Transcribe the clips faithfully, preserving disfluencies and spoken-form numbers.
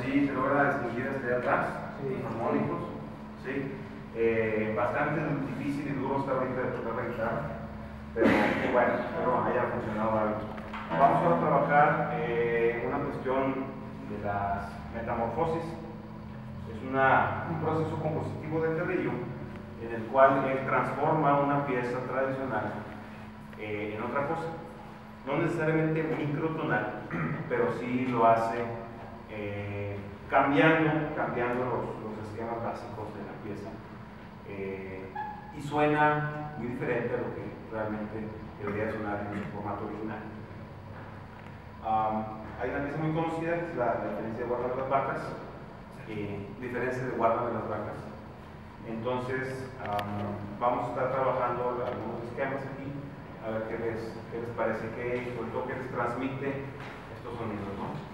sí se logra distinguir hasta allá atrás, sí, armónicos, ¿sí? Eh, bastante difícil y duro hasta ahorita de tocar la guitarra, pero bueno, espero haya funcionado algo. Vamos ahora a trabajar eh, una cuestión de las metamorfosis. Es una, un proceso compositivo de Carrillo en el cual él transforma una pieza tradicional eh, en otra cosa. No necesariamente microtonal, pero sí lo hace eh, cambiando, cambiando los, los esquemas básicos de la pieza. Eh, y suena muy diferente a lo que realmente debería sonar en su formato original. Um, hay una pieza muy conocida que es la, la diferencia de Guarda de las Vacas, eh, diferencia de Guarda de las Vacas. Entonces, um, vamos a estar trabajando algunos esquemas aquí, a ver qué les, qué les parece, que sobre todo que les transmite estos sonidos, ¿no?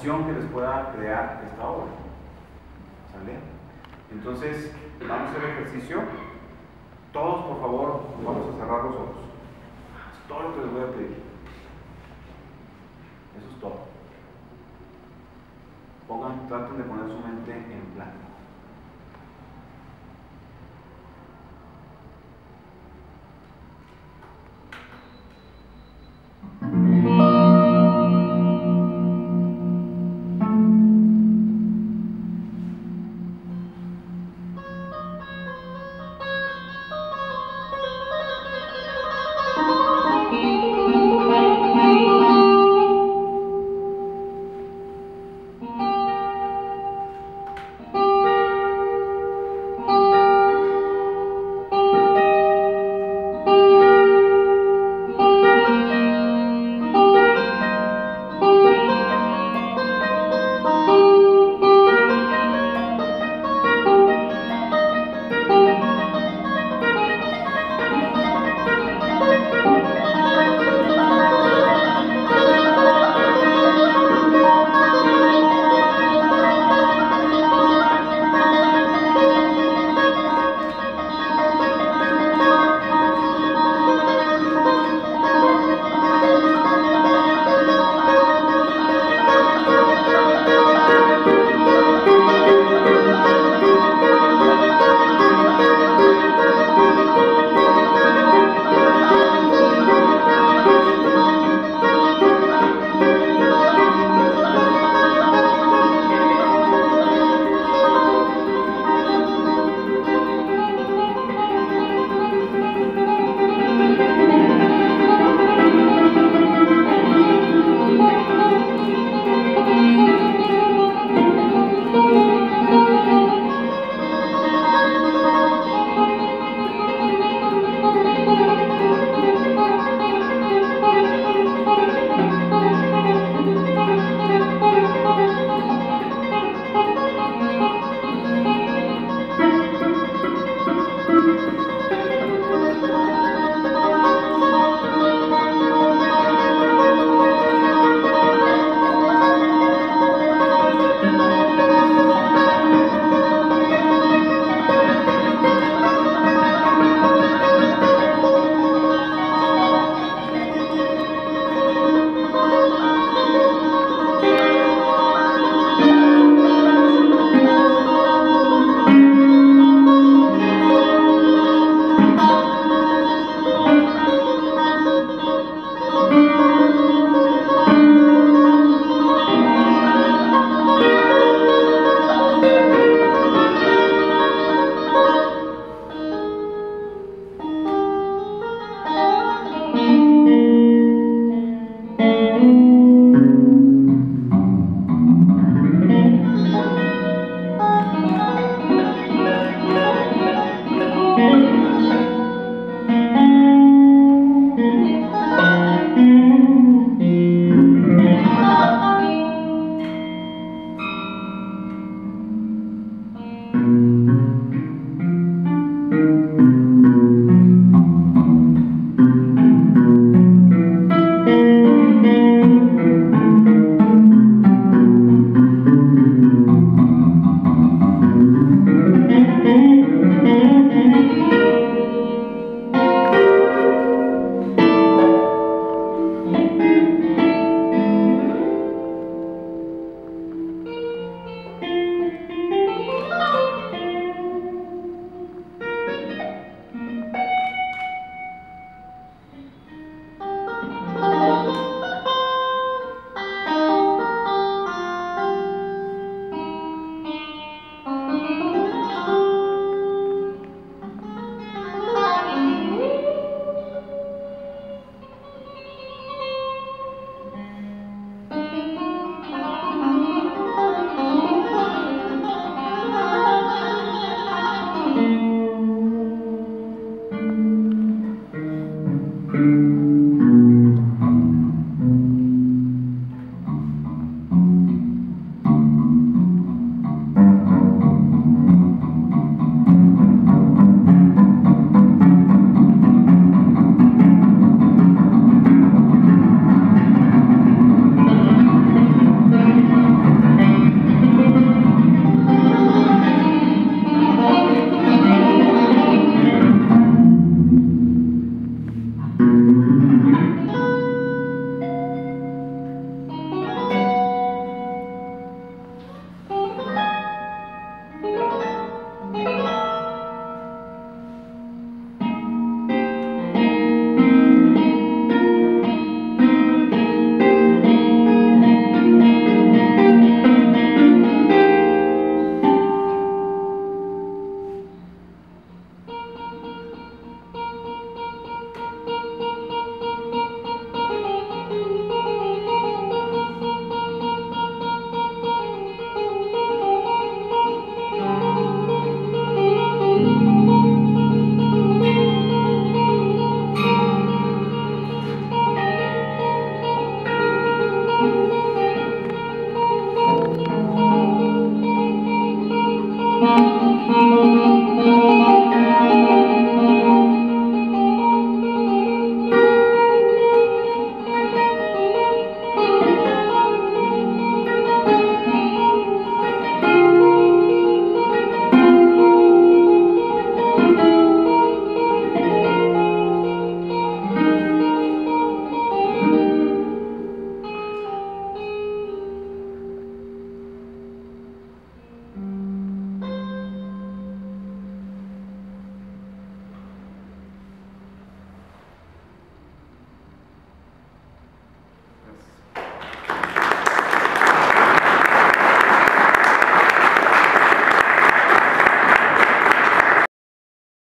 emoción que les pueda crear esta obra. ¿Sale? Entonces, vamos a hacer el ejercicio. Todos, por favor, vamos a cerrar los ojos. Es todo lo que les voy a pedir. Eso es todo. Pongan, traten de poner su mente en blanco.